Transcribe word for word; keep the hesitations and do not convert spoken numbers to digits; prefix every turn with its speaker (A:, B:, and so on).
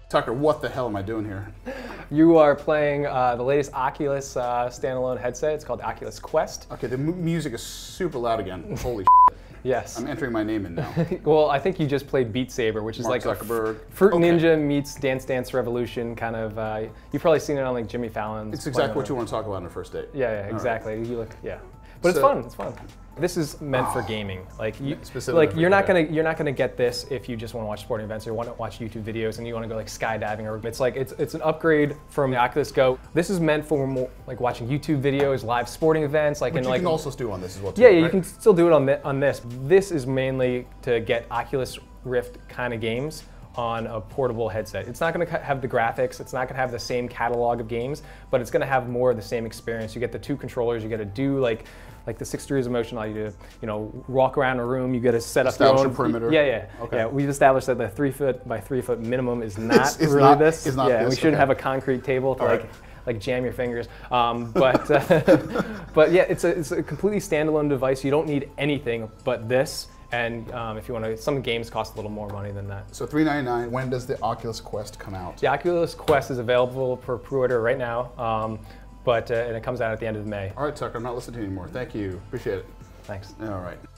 A: Tucker, what the hell am I doing here?
B: You are playing uh, the latest Oculus uh, standalone headset. It's called Oculus Quest.
A: Okay, the m music is super loud again. Holy
B: Yes.
A: I'm entering my name in now.
B: Well, I think you just played Beat Saber, which is
A: Mark
B: like
A: Zuckerberg.
B: a Fruit
A: Okay.
B: Ninja meets Dance Dance Revolution kind of. Uh, you've probably seen it on like Jimmy Fallon's.
A: It's exactly what you want to talk about on a first date.
B: Yeah, yeah, exactly.
A: Right.
B: You look, yeah. But
A: So,
B: it's fun. It's fun. This is meant oh, for gaming. Like you,
A: specifically
B: like you're not gonna you're not gonna get this if you just want to watch sporting events or want to watch YouTube videos and you want to go like skydiving, or it's like it's it's an upgrade from the Oculus Go. This is meant for more like watching YouTube videos, live sporting events, like
A: But
B: and
A: you
B: like
A: can also do on this as well. Too,
B: yeah, yeah,
A: right?
B: you can still do it on the, on this. This is mainly to get Oculus Rift kind of games on a portable headset. It's not going to have the graphics, it's not going to have the same catalog of games, but it's going to have more of the same experience. You get the two controllers, you get to do like like the six degrees of motion, allow you to, you know, walk around a room, you get to set up
A: Establish
B: your own
A: a perimeter.
B: Yeah, yeah.
A: Okay.
B: Yeah, we've established that the three foot by three foot minimum is not
A: It's- it's
B: really
A: not-
B: this.
A: it's not
B: yeah,
A: this,
B: we shouldn't
A: okay.
B: have a concrete table to
A: All
B: like
A: right.
B: like jam your fingers. Um, but uh, but yeah, it's a it's a completely standalone device. You don't need anything but this. And um, if you want to, some games cost a little more money than that.
A: So three ninety-nine. When does the Oculus Quest come out?
B: The Oculus Quest is available for pre-order right now, um, but uh, and it comes out at the end of May.
A: All right, Tucker, I'm not listening to you anymore. Thank you. Appreciate it.
B: Thanks.
A: All right.